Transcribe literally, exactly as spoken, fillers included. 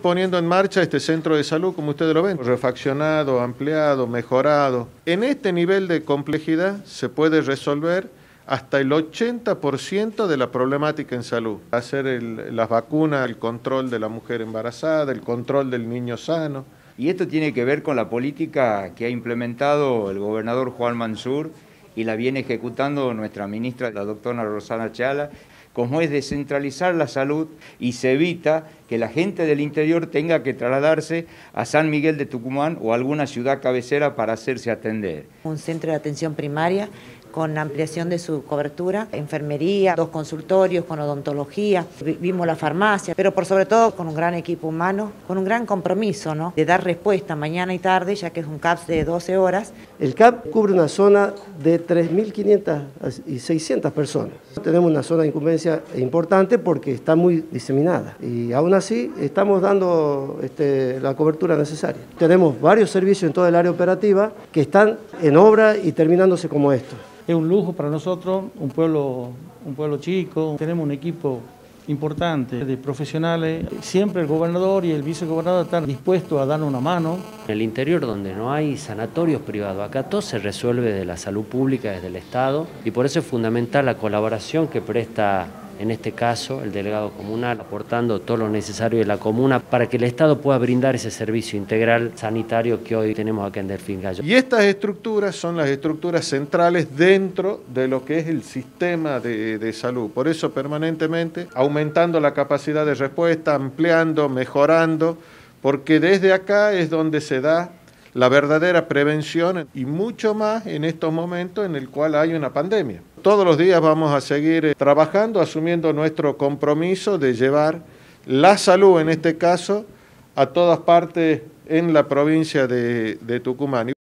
poniendo en marcha este centro de salud, como ustedes lo ven, refaccionado, ampliado, mejorado. En este nivel de complejidad se puede resolver hasta el ochenta por ciento de la problemática en salud. Hacer el, las vacunas, el control de la mujer embarazada, el control del niño sano. Y esto tiene que ver con la política que ha implementado el gobernador Juan Mansur y la viene ejecutando nuestra ministra, la doctora Rosana Chala, como es descentralizar la salud y se evita que la gente del interior tenga que trasladarse a San Miguel de Tucumán o a alguna ciudad cabecera para hacerse atender. Un centro de atención primaria con ampliación de su cobertura, enfermería, dos consultorios con odontología, vimos la farmacia, pero por sobre todo con un gran equipo humano, con un gran compromiso, ¿no?, de dar respuesta mañana y tarde, ya que es un C A P S de doce horas. El C A P cubre una zona de tres mil quinientas y seiscientas personas. Tenemos una zona de incumbencia importante porque está muy diseminada y aún así estamos dando este, la cobertura necesaria. Tenemos varios servicios en toda el área operativa que están en obra y terminándose como esto. Es un lujo para nosotros, un pueblo, un pueblo chico, tenemos un equipo importante de profesionales. Siempre el gobernador y el vicegobernador están dispuestos a darnos una mano. En el interior, donde no hay sanatorios privados, acá todo se resuelve de la salud pública, desde el Estado, y por eso es fundamental la colaboración que presta, en este caso, el delegado comunal, aportando todo lo necesario de la comuna para que el Estado pueda brindar ese servicio integral sanitario que hoy tenemos acá en Delfín Gallo. Y estas estructuras son las estructuras centrales dentro de lo que es el sistema de, de salud. Por eso permanentemente aumentando la capacidad de respuesta, ampliando, mejorando, porque desde acá es donde se da la verdadera prevención y mucho más en estos momentos en el cual hay una pandemia. Todos los días vamos a seguir trabajando, asumiendo nuestro compromiso de llevar la salud, en este caso, a todas partes en la provincia de, de Tucumán.